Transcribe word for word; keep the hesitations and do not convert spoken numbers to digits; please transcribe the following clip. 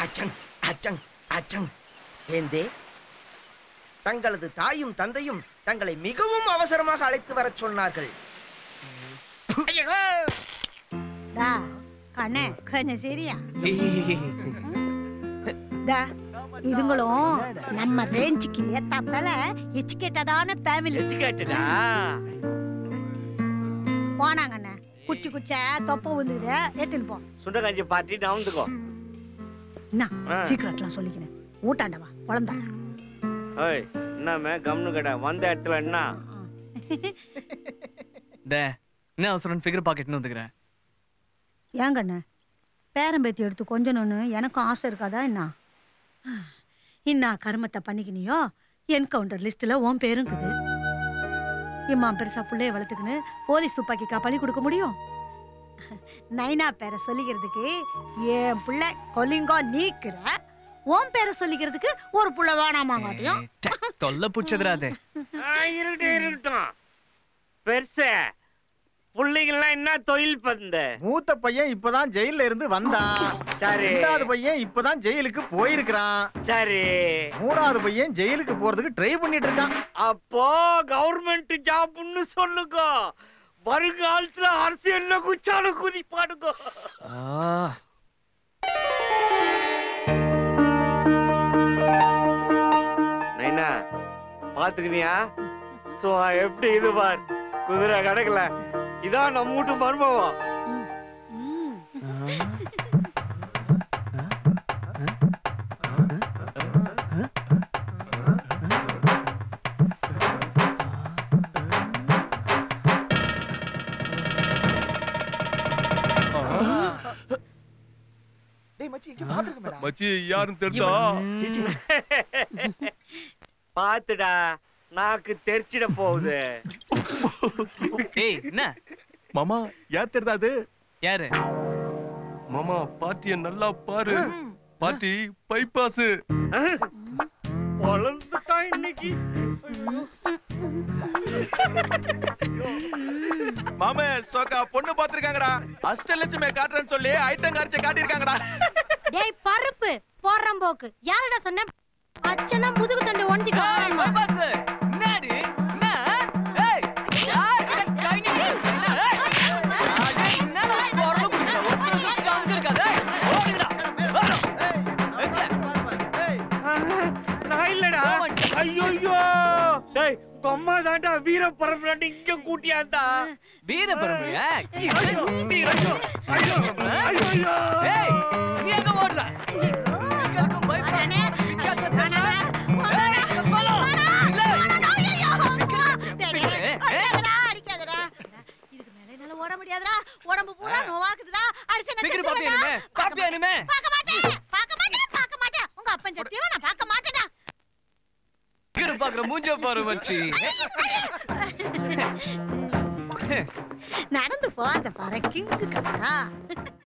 அச்சங் அச்சங் அச்சங். ஏந்தே தங்களது தாயும் தந்தையும் தங்களை மிகவும் அவசரமாக அழைத்து வரச் சொன்னார்கள். கண்ணே கொஞ்சம் சரியா? இதுங்களும் நம்ம ரேஞ்சுக்கு ஏத்தாப்பல எஜுகேட்டடான ஃபேமிலி. போனாங்கண்ணே குச்சி குச்ச தொப்ப வந்துக்குது ஏத்துன்னு போ. சுண்டகாஞ்சி பார்ட்டி நவுந்துக்கோ. என்ன சீக்கிரட்லாம் சொல்லிக்கிறேன். ஊட்டாண்டவா குழந்தா. ஏய் என்னமே கம்னு கடை வந்த இடத்துல என்ன டே என்ன அவசரம் ஃபிகர் பாக்கெட்னு வந்துக்கிறேன். ஏங்கண்ணே பேரம்பேத்தி எடுத்து கொஞ்சணும்னு எனக்கும் ஆசை இருக்காதா? என்ன இன்னா கர்மத்தை பண்ணிக்கினியோ என்கவுண்டர் லிஸ்ட்ல உன் பேருங்குது. இம்மா பெருசா பிள்ளைய வளர்த்துக்குன்னு போலீஸ் துப்பாக்கிக்கா பழி கொடுக்க முடியும்? நைனா பேரை சொல்லிக்கிறதுக்கு என் பிள்ளை கொலிங்கோ நீக்கிற, உன் பேரை சொல்லிக்கிறதுக்கு ஒரு புள்ள வேணாமாங்காட்டியும் தொல்லை புடிச்சதுராதே. இருக்கட்டும் இருக்கட்டும். பெருசே புள்ளைங்கெல்லாம் என்ன தொழில் பந்த? மூத்த பையன் இப்பதான் ஜெயில இருந்து வந்தான். சரி. ரெண்டாவது பையன் இப்பதான் ஜெயிலுக்கு போயிருக்கான். சரி. மூணாவது பையன் ஜெயிலுக்கு போறதுக்கு ட்ரை பண்ணிட்டு இருக்கான். அப்போ கவர்மெண்ட் ஜாப்னு சொல்லுங்க. வருங்காலத்துல அரசியல்ல குச்சாலும் குதிப்பாடுங்க. நைனா பாத்துக்கினியா? சோ எப்படி இது பார் குதிரை கடக்கல. இதான் நம்ம வீட்டு மர்மம். மச்சி யாருன்னு தெரிஞ்சா பாத்துடா நாக்கு தெரிச்சிட போகுது. ஏய் என்ன மாமா யார் தெரியுதா அது? யாரு மாமா பார்ட்டிய நல்லா பாரு. Party bypass. பொலந்துட்டா இன்னைக்கு. மாமே சோக்கா பொண்ணு பாத்துருக்காங்கடா. அஷ்டலட்சுமி காட்டுறேன்னு சொல்லி ஐட்டம் காரிச்ச காட்டியிருக்காங்கடா. டேய் பருப்பு போறம் போக்கு யாரடா சொன்ன? அச்சனா முதுகு தண்டு ஒஞ்சிக்கோ. பைபாஸ் என்னடி என்ன? ஏய் யார் கைங்க? ஏய் அடே என்னடா போறல குடிச்ச ஒருத்தர் அங்க இருக்காதே. ஓடிடா. நான் இல்லடா. ஐயோ டேய் அம்மா தாண்டா வீர பரம்பரை இங்க கூட்டியாண்டா. வீர பரம்பரையா? ஐயோ ஐயோ ஐயோ ஏய் நீ எங்க ஓடுற? கேக்கும் பைபாஸ் விக்காஸ் தானா? ஏய் கஸ்மாலோ இல்ல அடிக்காதடா அடிக்காதடா. இதுக்கு மேல என்னால ஓட முடியாதுடா. உடம்பு பூரா நோவாக்குதுடா. அடிச்சேன்னா சீக்கிரம் பாப்பி அனுமே பாப்பி அனுமே. பார்க்க மாட்டேன் பார்க்க மாட்டேன் பார்க்க மாட்டேன். உங்க அப்பன் சத்தியமா நான் பார்க்க மாட்டேடா. சீக்கிரம் பாக்குற மூஞ்ச பாரு மச்சி. நடந்து போத பாரு கிங்கு கட்டா.